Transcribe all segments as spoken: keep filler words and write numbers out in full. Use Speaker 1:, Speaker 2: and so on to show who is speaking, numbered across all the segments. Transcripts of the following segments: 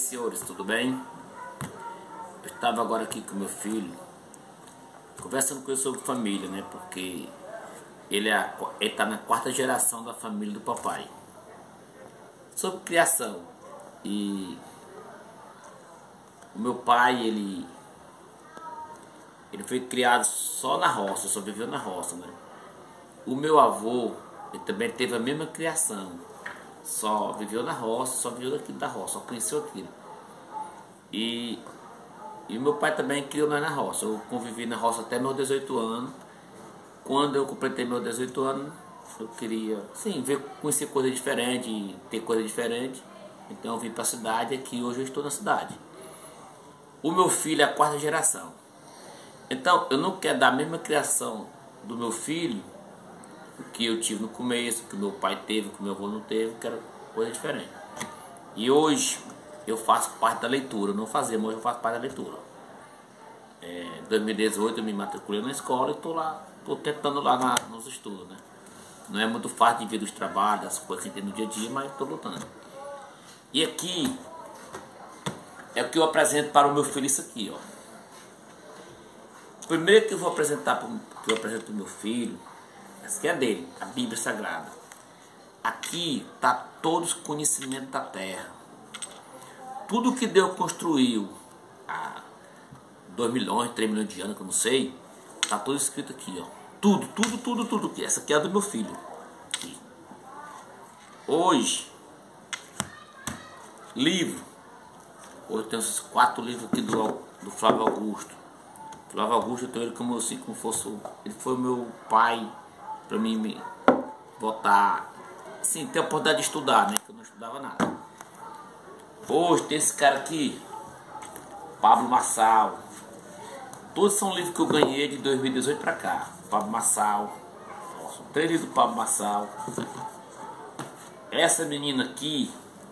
Speaker 1: Senhores, tudo bem? Eu estava agora aqui com meu filho, conversando com ele sobre família, né? Porque ele é, ele tá na quarta geração da família do papai. Sobre criação. E o meu pai, ele ele foi criado só na roça, só viveu na roça, né? O meu avô, ele também teve a mesma criação. Só viveu na roça, só viveu aqui da roça, só conheceu aquilo. E, e meu pai também criou nós na roça. Eu convivi na roça até meus dezoito anos. Quando eu completei meus dezoito anos, eu queria, sim, ver, conhecer coisa diferente, ter coisa diferente. Então eu vim para a cidade, aqui hoje eu estou na cidade. O meu filho é a quarta geração. Então eu não quero dar a mesma criação do meu filho que eu tive no começo, que meu pai teve, que meu avô não teve, que era coisa diferente. E hoje eu faço parte da leitura, eu não fazia, mas eu faço parte da leitura. Em dois mil e dezoito eu me matriculei na escola e estou lá, estou tentando lá na, nos estudos, né? Não é muito fácil de ver os trabalhos, as coisas que tem no dia a dia, mas estou lutando. E aqui é o que eu apresento para o meu filho, isso aqui, ó. Primeiro que eu vou apresentar para, que eu apresento para o meu filho, essa aqui é dele, a Bíblia Sagrada. Aqui está todos os conhecimentos da terra. Tudo que Deus construiu há dois milhões, três milhões de anos, que eu não sei, está tudo escrito aqui, ó. Tudo, tudo, tudo, tudo. Essa aqui é a do meu filho. Aqui. Hoje, livro. Hoje tem esses quatro livros aqui do, do Flávio Augusto. Flávio Augusto, eu tenho ele como assim, como fosse. Ele foi o meu pai. Para mim me botar, sim, ter a oportunidade de estudar, né? Que eu não estudava nada. Hoje tem esse cara aqui, Pablo Marçal. Todos são livros que eu ganhei de dois mil e dezoito para cá. Pablo Marçal. Nossa, três livros do Pablo Marçal. Essa menina aqui,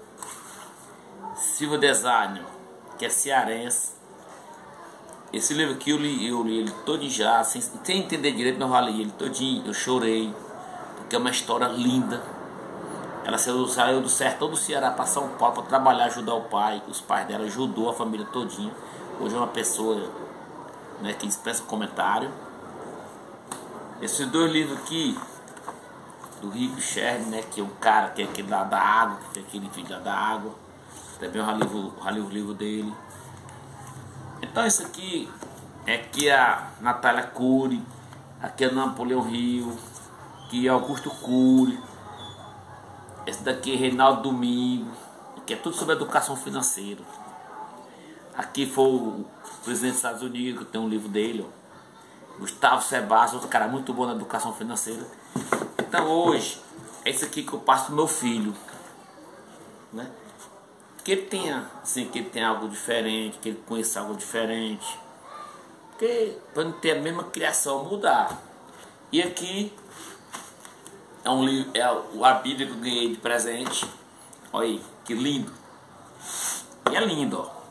Speaker 1: Silva Design, que é cearense. Esse livro aqui eu li, eu li ele todo já, sem, sem entender direito, mas eu li ele todinho, eu chorei, porque é uma história linda. Ela saiu, saiu do sertão do Ceará para São Paulo para trabalhar, ajudar o pai, os pais dela, ajudou a família todinha. Hoje é uma pessoa, né, que dispensa comentário. Esses dois livros aqui, do Rico Sherman, né, que é um cara que é aquele lá da água, que é aquele filho lá da água, também eu li o livro dele. Então isso aqui é aqui a Natália Cury, aqui é Napoleão Rio, aqui é Augusto Cury, esse daqui é Reinaldo Domingo, aqui é tudo sobre educação financeira. Aqui foi o presidente dos Estados Unidos, que tem um livro dele, ó, Gustavo Sebastião, outro cara muito bom na educação financeira. Então hoje é isso aqui que eu passo pro meu filho, né? Que ele tenha, assim, que ele tenha algo diferente, que ele conheça algo diferente, porque para não ter a mesma criação, mudar. E aqui é um livro, é a Bíblia que eu ganhei de presente. Olha aí, que lindo. E é lindo, ó.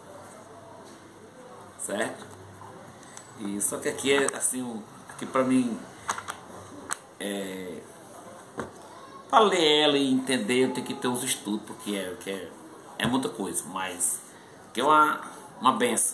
Speaker 1: Certo? E só que aqui é assim, um, aqui para mim é, para ler ela e entender eu tenho que ter uns estudos, porque é que é É muita coisa, mas que é uma, uma benção.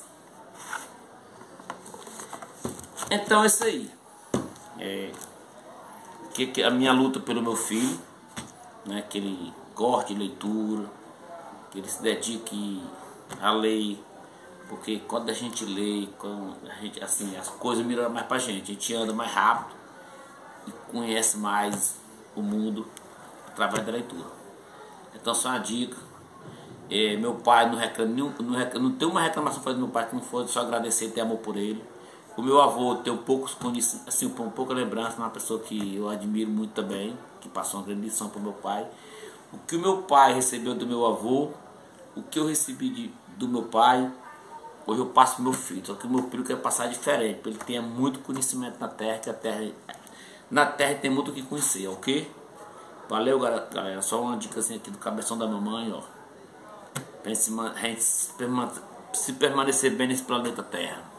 Speaker 1: Então é isso aí. É, que, que a minha luta pelo meu filho, né, que ele goste de leitura, que ele se dedique a ler, porque quando a gente lê, quando a gente, assim, as coisas melhoram mais pra gente, a gente anda mais rápido e conhece mais o mundo através da leitura. Então só uma dica. É, meu pai não reclama, não, não, reclama, não tem uma reclamação para meu pai que não for só agradecer e ter amor por ele. O meu avô tem um pouco, assim, um pouca lembrança, uma pessoa que eu admiro muito também, que passou uma grande lição para o meu pai. O que o meu pai recebeu do meu avô, o que eu recebi de, do meu pai, hoje eu passo para o meu filho. Só que o meu filho quer passar diferente, para ele tenha muito conhecimento na terra, que a terra, na terra tem muito o que conhecer, ok? Valeu, galera. Só uma dica assim aqui do cabeção da mamãe, ó. Pense, se permanecer bem nesse planeta Terra.